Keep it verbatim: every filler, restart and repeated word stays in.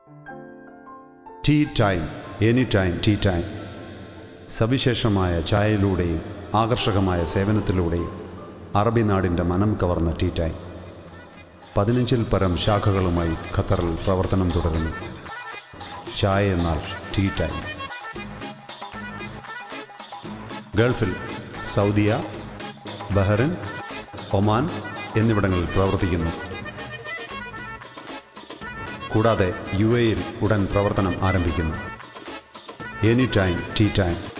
Tea time, any time tea time. സവിശേഷമായ ചായയിലൂടെയും ആകർഷകമായ സേവനത്തിലൂടെയും അറബി നാടിൻ്റെ മനം കവർന്ന ടീ ടൈം പതിനഞ്ചിൽ പരം ശാഖകളുമായി ഖത്തറിൽ പ്രവർത്തനം തുടരുന്നു. ചായ എന്നാൽ ടീ ടൈം. ഗൾഫിൽ സൗദിയ, ബഹ്റൈൻ, ഒമാൻ എന്നിവിടങ്ങളിൽ പ്രവർത്തിക്കുന്നു. കൂടാതെ യു എയിൽ ഉടൻ പ്രവർത്തനം ആരംഭിക്കുന്നു. Any time tea time.